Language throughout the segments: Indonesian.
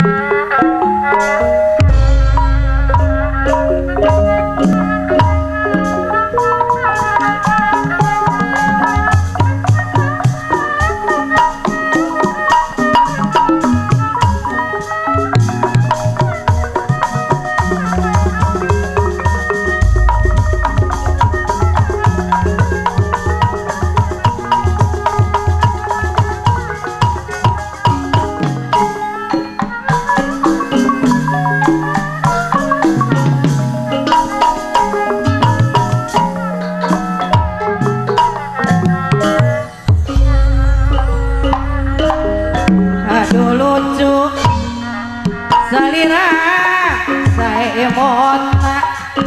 salira saya mota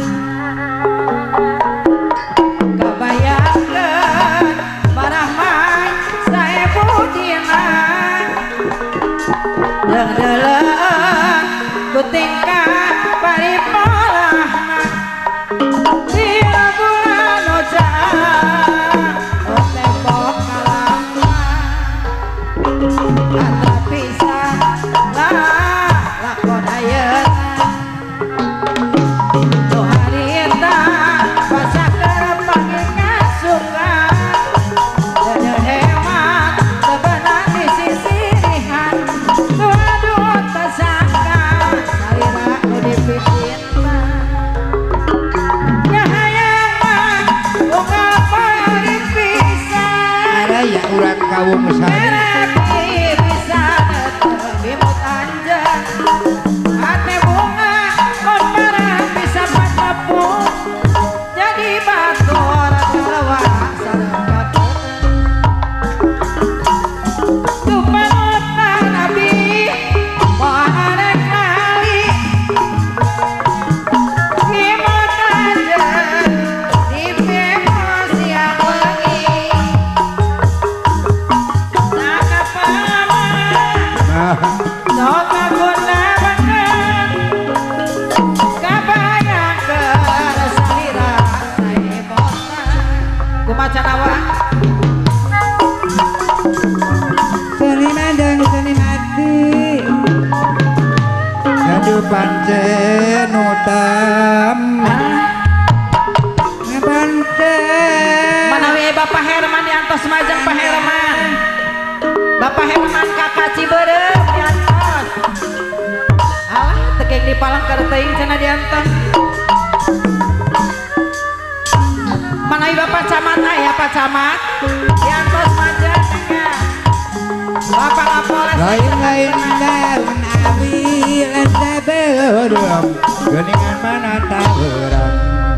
kebayangkan marah-marah saya budina deng-deleng ku tingkah paripolahna dina bulan ojang o tembok kalangna ata pisah lakon ayeuna nu harita pasaker pangingat sukan deuneu hemat sebenarnya di sisirihan nu aduh tersangka salira nu dipipitna nya hayang unggal poe pisan ada ya urang kawung sari pancen utam pancen manawi Bapak Herman diantos majang Pak Herman Bapak Herman kakak Ciberem diantos alah tekek dipalang kareteuing cenah diantos manawi Bapak Camat aya Pak Camat diantos majang ya Bapak Kapolres lain-lain daun abi landa berem geningan mana taberang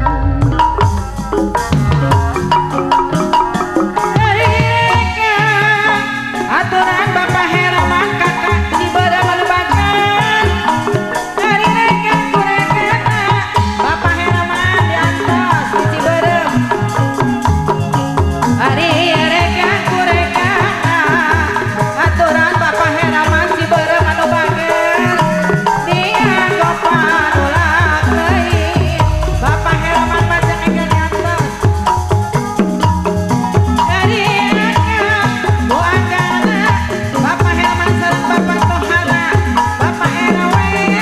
dari reka aturan Bapak Herman kakak Ciberem Balubakan dari reka kurekana Bapak Herman diantos di Ciberem dari reka kurekana aturan Bapak Herman Ciberem Balubakan Bapak Herman majang ega diantos dari reka buangana Bapak Herman sareng Bapak Tohara Bapak RW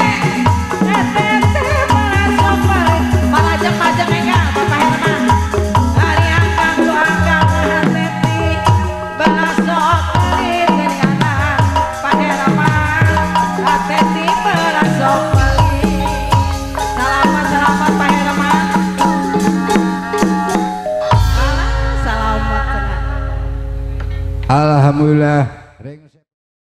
etete malasopal malajeng-majeng ega Bapak Herman hari angkang buangana etete malasopal dari anak Pak Herman etete malasopal selamat Pak Herman selamat alhamdulillah